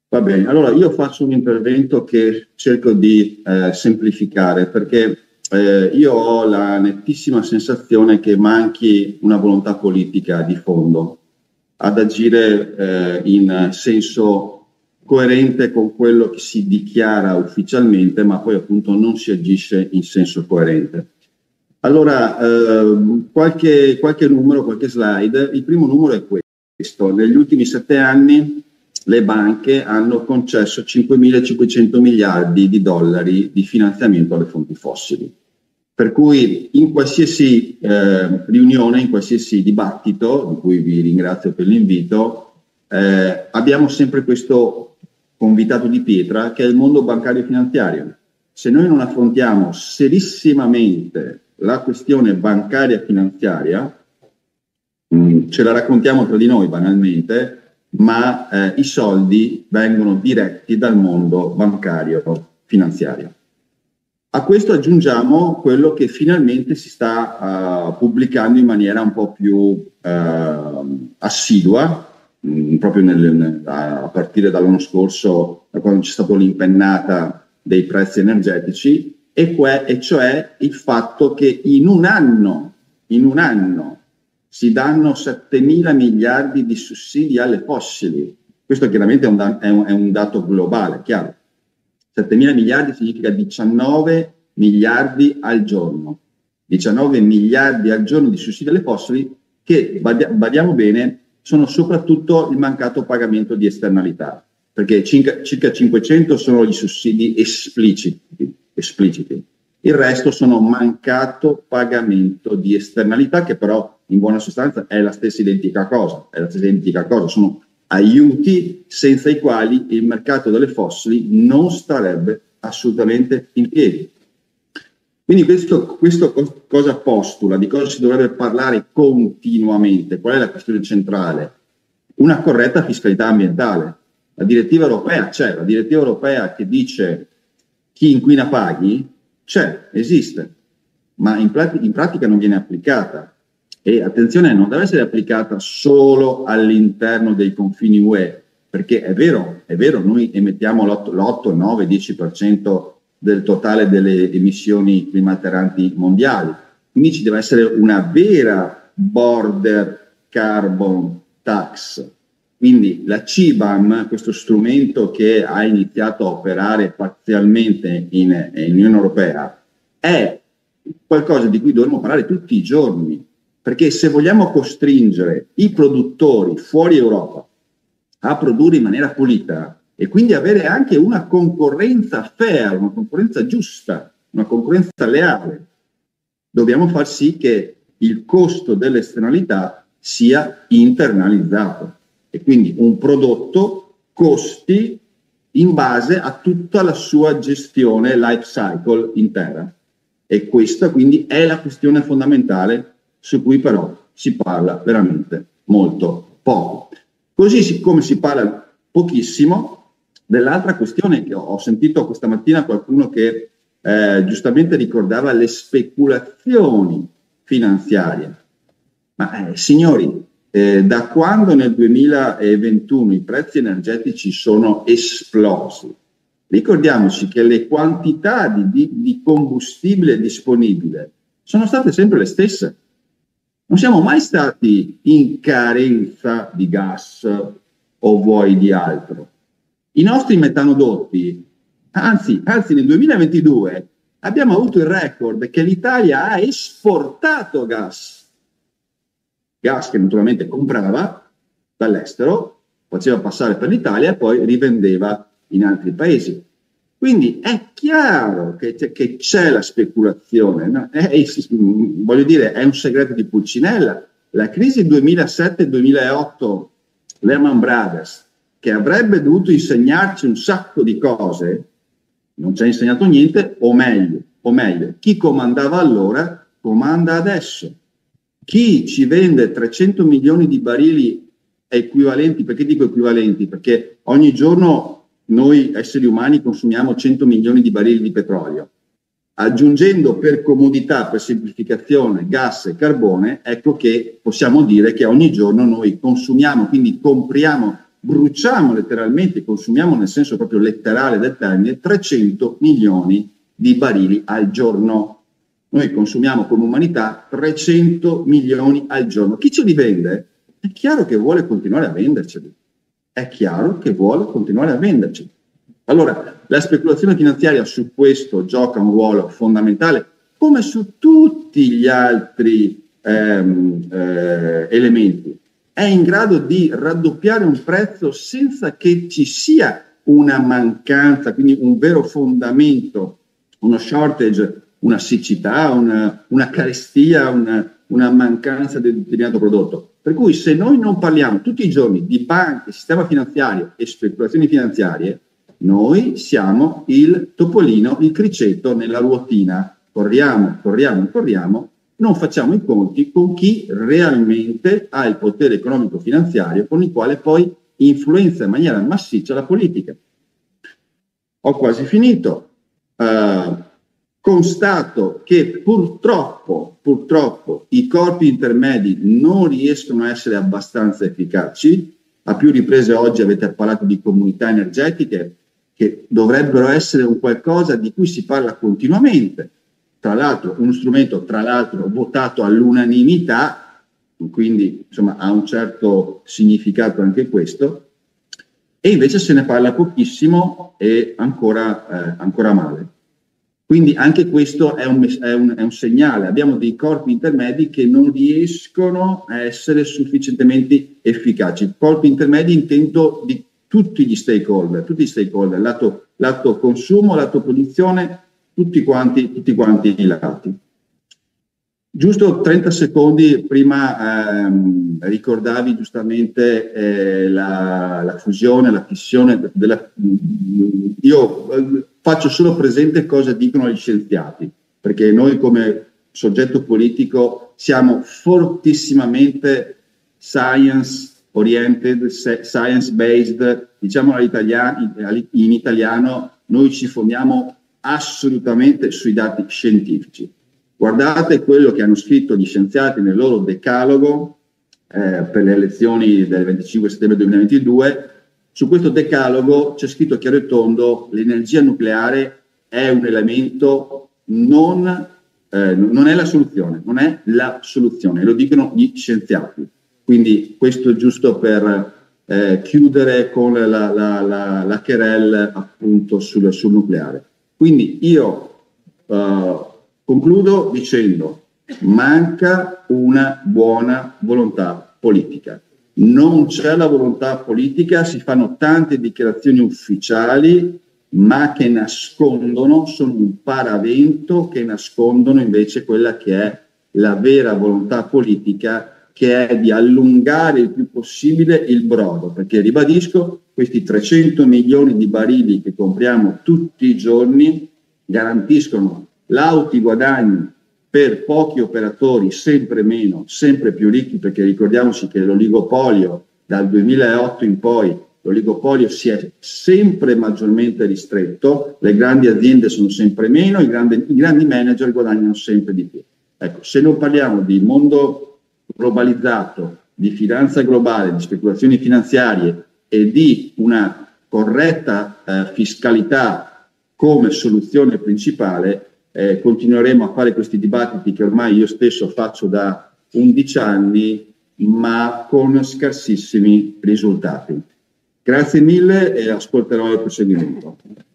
Va bene, allora io faccio un intervento che cerco di semplificare perché io ho la nettissima sensazione che manchi una volontà politica di fondo ad agire in senso coerente con quello che si dichiara ufficialmente, ma poi appunto non si agisce in senso coerente. Allora, qualche numero, qualche slide. Il primo numero è questo. Negli ultimi 7 anni le banche hanno concesso 5.500 miliardi di dollari di finanziamento alle fonti fossili. Per cui in qualsiasi riunione, in qualsiasi dibattito, di cui vi ringrazio per l'invito, abbiamo sempre questo convitato di pietra che è il mondo bancario e finanziario. Se noi non affrontiamo serissimamente la questione bancaria e finanziaria, ce la raccontiamo tra di noi banalmente, ma i soldi vengono diretti dal mondo bancario finanziario. A questo aggiungiamo quello che finalmente si sta pubblicando in maniera un po' più assidua, proprio a partire dall'anno scorso, da quando c'è stata l'impennata dei prezzi energetici, e cioè il fatto che in un anno si danno 7.000 miliardi di sussidi alle fossili. Questo chiaramente è un dato globale, chiaro. 7.000 miliardi significa 19 miliardi al giorno. 19 miliardi al giorno di sussidi alle fossili che, badiamo bene, sono soprattutto il mancato pagamento di esternalità, perché circa 500 sono gli sussidi espliciti. Il resto sono mancato pagamento di esternalità, che però in buona sostanza è la stessa identica cosa. Sono aiuti senza i quali il mercato delle fossili non starebbe assolutamente in piedi. Quindi questo cosa postula? Di cosa si dovrebbe parlare continuamente? Qual è la questione centrale? Una corretta fiscalità ambientale. La direttiva europea c'è, la direttiva europea che dice chi inquina paghi esiste, ma in pratica non viene applicata. E attenzione, non deve essere applicata solo all'interno dei confini UE, perché è vero, noi emettiamo l'8, 9, 10% del totale delle emissioni climalteranti mondiali, quindi ci deve essere una vera border carbon tax. Quindi la CBAM, questo strumento che ha iniziato a operare parzialmente in Unione Europea, è qualcosa di cui dovremmo parlare tutti i giorni, perché se vogliamo costringere i produttori fuori Europa a produrre in maniera pulita e quindi avere anche una concorrenza fair, una concorrenza giusta, una concorrenza leale, dobbiamo far sì che il costo delle esternalità sia internalizzato e quindi un prodotto costi in base a tutta la sua gestione life cycle intera. E questa quindi è la questione fondamentale su cui però si parla veramente molto poco. Così come si parla pochissimo dell'altra questione che ho sentito questa mattina qualcuno che giustamente ricordava le speculazioni finanziarie. Ma signori, da quando nel 2021 i prezzi energetici sono esplosi, ricordiamoci che le quantità di combustibile disponibile sono state sempre le stesse. Non siamo mai stati in carenza di gas o vuoi di altro. I nostri metanodotti, anzi nel 2022 abbiamo avuto il record che l'Italia ha esportato gas che naturalmente comprava dall'estero, faceva passare per l'Italia e poi rivendeva in altri paesi. Quindi è chiaro che c'è la speculazione, no? Voglio dire, è un segreto di Pulcinella. La crisi 2007-2008, Lehman Brothers, che avrebbe dovuto insegnarci un sacco di cose, non ci ha insegnato niente, o meglio, chi comandava allora comanda adesso. Chi ci vende 300 milioni di barili equivalenti, perché dico equivalenti? Perché ogni giorno noi esseri umani consumiamo 100 milioni di barili di petrolio. Aggiungendo per comodità, per semplificazione, gas e carbone, ecco che possiamo dire che ogni giorno noi consumiamo, quindi compriamo bruciamo letteralmente, consumiamo nel senso proprio letterale del termine, 300 milioni di barili al giorno. Noi consumiamo come umanità 300 milioni al giorno. Chi ce li vende? È chiaro che vuole continuare a venderceli. È chiaro che vuole continuare a venderci. Allora, la speculazione finanziaria su questo gioca un ruolo fondamentale, come su tutti gli altri elementi. È in grado di raddoppiare un prezzo senza che ci sia una mancanza, quindi un vero fondamento, uno shortage, una siccità, una carestia, una mancanza di determinato prodotto. Per cui se noi non parliamo tutti i giorni di banche, sistema finanziario e speculazioni finanziarie, noi siamo il topolino, il criceto nella ruotina. Corriamo, non facciamo i conti con chi realmente ha il potere economico-finanziario con il quale poi influenza in maniera massiccia la politica. Ho quasi finito. Constato che purtroppo i corpi intermedi non riescono a essere abbastanza efficaci. A più riprese oggi avete parlato di comunità energetiche che dovrebbero essere un qualcosa di cui si parla continuamente. Tra l'altro, uno strumento votato all'unanimità, quindi insomma ha un certo significato anche questo, e invece se ne parla pochissimo e ancora male. Quindi anche questo è un segnale. Abbiamo dei corpi intermedi che non riescono a essere sufficientemente efficaci. Corpi intermedi intendo di tutti gli stakeholder, lato consumo, lato produzione, tutti quanti i lati. Giusto 30 secondi prima ricordavi giustamente la fusione, la fissione io faccio solo presente cosa dicono gli scienziati, perché noi come soggetto politico siamo fortissimamente science oriented, science based, diciamo in italiano, noi ci fondiamo assolutamente sui dati scientifici. Guardate quello che hanno scritto gli scienziati nel loro decalogo per le elezioni del 25 settembre 2022. Su questo decalogo c'è scritto chiaro e tondo: l'energia nucleare è un elemento, non è la soluzione, e lo dicono gli scienziati. Quindi questo giusto per chiudere con la querelle appunto sul nucleare. Quindi io concludo dicendo: manca una buona volontà politica. Non c'è la volontà politica, si fanno tante dichiarazioni ufficiali, ma che nascondono, sono un paravento che nascondono invece quella che è la vera volontà politica, che è di allungare il più possibile il brodo, perché ribadisco, questi 300 milioni di barili che compriamo tutti i giorni garantiscono lauti guadagni per pochi operatori, sempre meno, sempre più ricchi, perché ricordiamoci che l'oligopolio dal 2008 in poi, l'oligopolio si è sempre maggiormente ristretto, le grandi aziende sono sempre meno, i grandi manager guadagnano sempre di più. Ecco, se non parliamo di mondo globalizzato, di finanza globale, di speculazioni finanziarie e di una corretta fiscalità come soluzione principale, continueremo a fare questi dibattiti che ormai io stesso faccio da 11 anni, ma con scarsissimi risultati. Grazie mille e ascolterò il proseguimento.